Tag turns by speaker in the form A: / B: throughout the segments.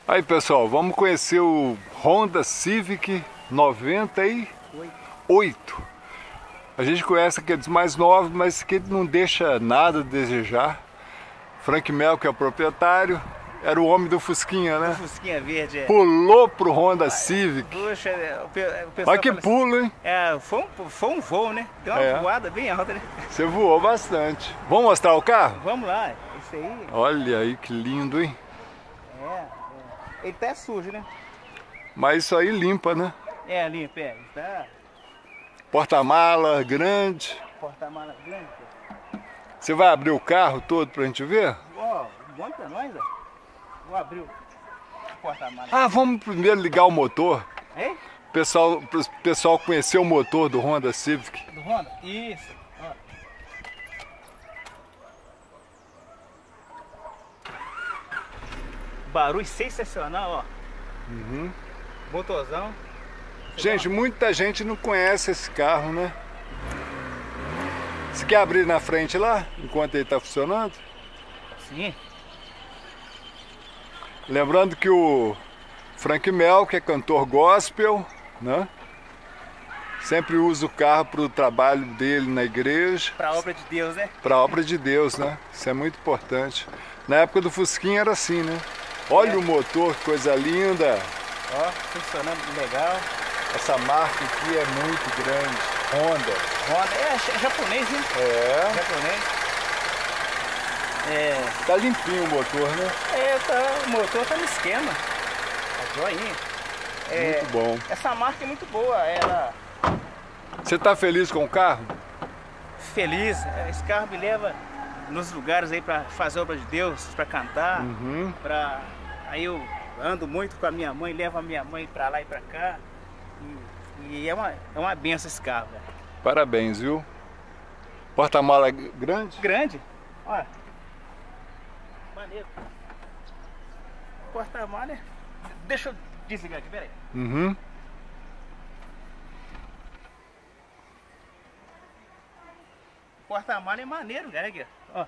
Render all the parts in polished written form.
A: Aí pessoal, vamos conhecer o Honda Civic 98. A gente conhece aqueles mais novos, mas que não deixa nada a desejar. Frank Mel, que é o proprietário, era o homem do Fusquinha, né?
B: Fusquinha verde, é.
A: Pulou pro Honda Civic.
B: Puxa, o pessoal
A: Olha que
B: fala
A: pulo, hein?
B: assim, foi um voo, né? Deu uma voada bem alta, né?
A: Você voou bastante. Vamos mostrar o carro?
B: Vamos lá, isso aí.
A: Olha aí que lindo, hein?
B: Ele tá sujo, né?
A: Mas isso aí limpa, né?
B: É, limpa, tá.
A: Porta-mala grande.
B: Porta-mala grande.
A: Você vai abrir o carro todo pra gente ver?
B: Ó, bom pra nós, ó. Vou abrir o porta-mala.
A: Ah, vamos primeiro ligar o motor.
B: Hein?
A: Pro pessoal conhecer o motor do Honda Civic.
B: Do Honda? Isso. Ó. Barulho sensacional, ó.
A: Uhum.
B: Motorzão.
A: Gente, muita gente não conhece esse carro, né? Você quer abrir na frente lá, enquanto ele está funcionando?
B: Sim.
A: Lembrando que o Frank Mel, que é cantor gospel, né? Sempre usa o carro para o trabalho dele na igreja.
B: Para a obra de Deus, né?
A: Para a obra de Deus, né? Isso é muito importante. Na época do Fusquinha era assim, né? Olha o motor, que coisa linda.
B: Ó, funcionando legal.
A: Essa marca aqui é muito grande. Honda.
B: Honda, é japonês, né?
A: É.
B: Japonês.
A: Tá limpinho o motor, né?
B: O motor tá no esquema. Tá joinha.
A: Muito bom.
B: Essa marca é muito boa, ela...
A: Você tá feliz com o carro?
B: Feliz. Esse carro me leva nos lugares aí pra fazer obra de Deus, pra cantar.
A: Uhum.
B: Aí eu ando muito com a minha mãe, levo a minha mãe pra lá e pra cá. E é uma benção esse carro, velho.
A: Parabéns, viu? Porta-mala grande?
B: Grande. Olha. Maneiro. Porta-mala. Deixa eu desligar aqui, peraí.
A: Uhum.
B: Porta-mala é maneiro, cara. Aqui, ó.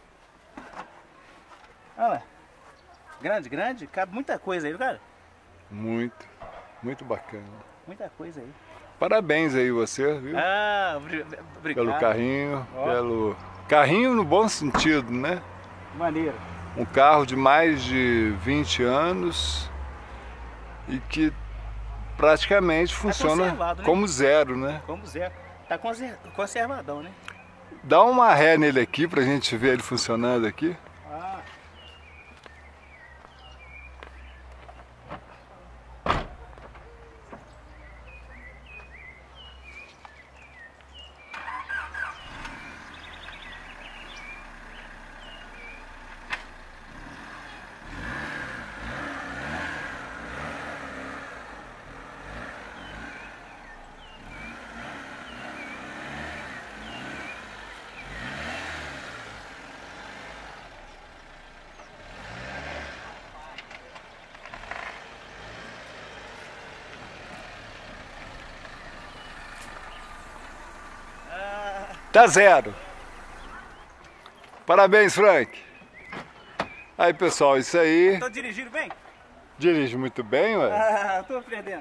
B: Olha lá. Grande, grande. Cabe muita coisa aí, cara.
A: Muito bacana.
B: Muita coisa aí.
A: Parabéns aí você, viu?
B: Ah, obrigado.
A: Pelo carrinho, pelo... Carrinho no bom sentido, né?
B: Maneiro.
A: Um carro de mais de 20 anos e que praticamente funciona
B: né?
A: como zero, né?
B: Como zero. Tá conservadão, né?
A: Dá uma ré nele aqui pra gente ver ele funcionando aqui.
B: Ah.
A: Tá zero. Parabéns, Frank. Aí, pessoal, isso aí.
B: Tô dirigindo bem?
A: Dirige muito bem, ué.
B: Ah, tô aprendendo.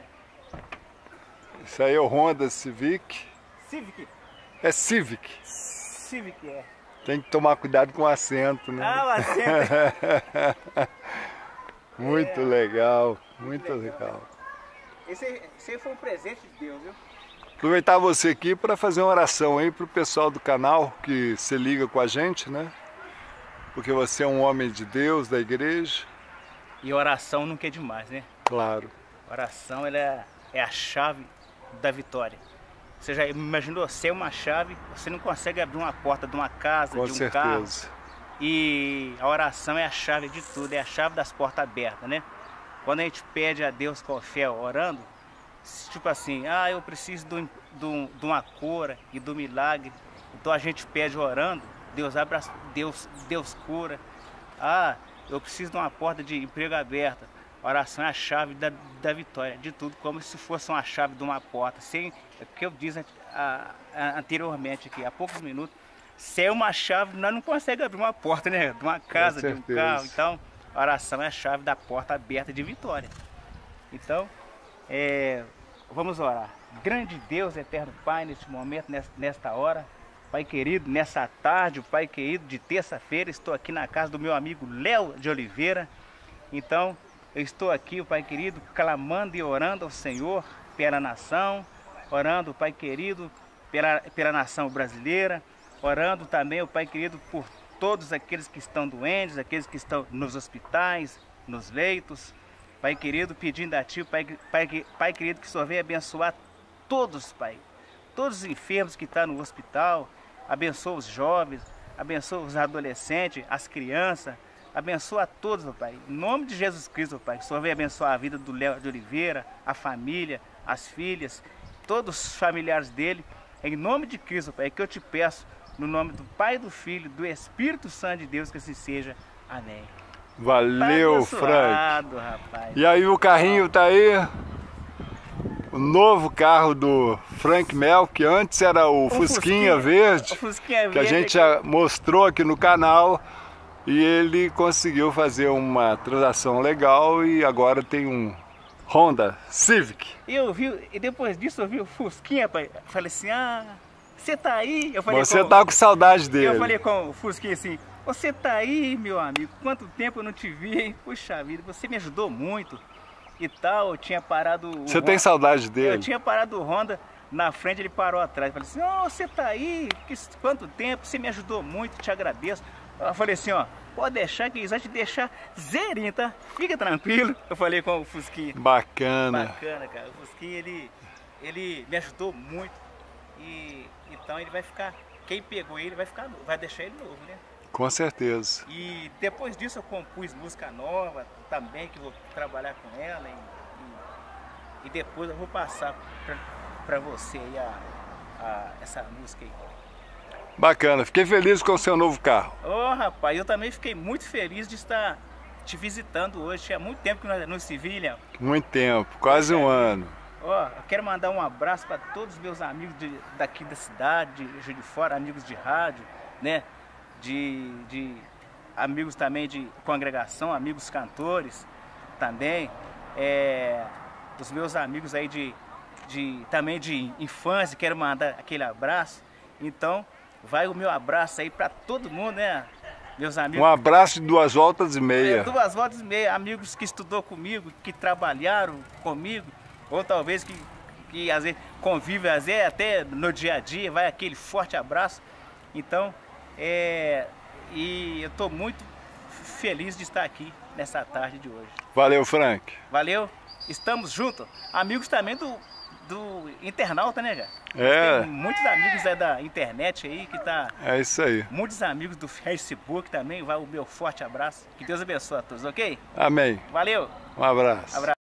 A: Isso aí é o Honda Civic.
B: Civic?
A: É Civic.
B: Civic, é.
A: Tem que tomar cuidado com o acento, né?
B: Ah, o acento.
A: Muito legal, muito legal.
B: Esse aí foi um presente de Deus, viu?
A: Aproveitar você aqui para fazer uma oração aí pro pessoal do canal que se liga com a gente, né? Porque você é um homem de Deus, da igreja.
B: E oração nunca é demais, né?
A: Claro.
B: Oração, ela é a chave da vitória. Você já imaginou, ser uma chave, você não consegue abrir uma porta de uma casa,
A: Com
B: de um
A: certeza.
B: carro. E a oração é a chave de tudo, é a chave das portas abertas, né? Quando a gente pede a Deus com fé, orando, tipo assim, eu preciso de uma cura e do milagre. Então a gente pede orando, Deus abre, Deus cura. Eu preciso de uma porta de emprego aberta. A oração é a chave da vitória, de tudo, como se fosse uma chave de uma porta. Sem, é o que eu disse anteriormente aqui, há poucos minutos, sem uma chave nós não conseguimos abrir uma porta, né? De uma casa, de um carro. Então, A oração é a chave da porta aberta de vitória. Então, vamos orar. Grande Deus, eterno Pai, neste momento, nesta hora, Pai querido, nessa tarde, Pai querido, de terça-feira, estou aqui na casa do meu amigo Léo de Oliveira. Então, eu estou aqui, Pai querido, clamando e orando ao Senhor pela nação, orando, Pai querido, pela nação brasileira, orando também, o Pai querido, por todos aqueles que estão doentes, aqueles que estão nos hospitais, nos leitos. Pai querido, pedindo a Ti, Pai querido, que o Senhor venha abençoar todos, Pai. Todos os enfermos que estão no hospital, abençoa os jovens, abençoa os adolescentes, as crianças, abençoa a todos, Pai. Em nome de Jesus Cristo, Pai, que o Senhor venha abençoar a vida do Léo de Oliveira, a família, as filhas, todos os familiares dele. Em nome de Cristo, Pai, que eu te peço, no nome do Pai, do Filho, do Espírito Santo de Deus, que assim seja. Amém.
A: Valeu,
B: tá
A: Frank.
B: Rapaz.
A: E aí o carrinho tá aí. O novo carro do Frank Mel, que antes era o Fusquinha Verde, que a gente já mostrou aqui no canal, e ele conseguiu fazer uma transação legal e agora tem um Honda Civic.
B: E depois disso eu vi o Fusquinha, pai. Falei assim, você tá aí? Eu falei,
A: você tá com saudade dele.
B: Eu falei com o Fusquinha assim, você tá aí, meu amigo? Quanto tempo eu não te vi, hein? Puxa vida, você me ajudou muito. E tal, eu tinha parado o
A: Você tem saudade dele?
B: Eu tinha parado o Honda na frente, ele parou atrás. Falei assim, você tá aí, quanto tempo, você me ajudou muito, te agradeço. Eu falei assim, pode deixar que eles vão te deixar zerinho, tá? Fica tranquilo. Eu falei com o Fusquinha.
A: Bacana.
B: Bacana, cara. O Fusquinha, ele me ajudou muito. E então ele vai ficar, quem pegou ele vai deixar ele novo, né?
A: Com certeza.
B: E depois disso eu compus música nova também, que vou trabalhar com ela. E depois eu vou passar para você aí essa música aí.
A: Bacana, fiquei feliz com o seu novo carro.
B: Rapaz, eu também fiquei muito feliz de estar te visitando hoje. Tinha muito tempo que nós não se víamos.
A: Muito tempo, quase um ano.
B: Eu quero mandar um abraço para todos os meus amigos daqui da cidade, de Juiz de Fora, amigos de rádio, né? De amigos também de congregação, amigos cantores também, os meus amigos aí também de infância, quero mandar aquele abraço. Então vai o meu abraço aí para todo mundo, né, meus amigos.
A: Um abraço de 2 voltas e meia.
B: 2 voltas e meia, amigos que estudou comigo, que trabalharam comigo, ou talvez que às vezes convivem, às vezes até no dia a dia, vai aquele forte abraço. Então e eu estou muito feliz de estar aqui nessa tarde de hoje.
A: Valeu, Frank.
B: Valeu, estamos juntos. Amigos também do internauta, né, já? Tem muitos amigos da internet aí que tá.
A: É isso aí.
B: Muitos amigos do Facebook também. Vai o meu forte abraço. Que Deus abençoe a todos, ok?
A: Amém.
B: Valeu.
A: Um abraço.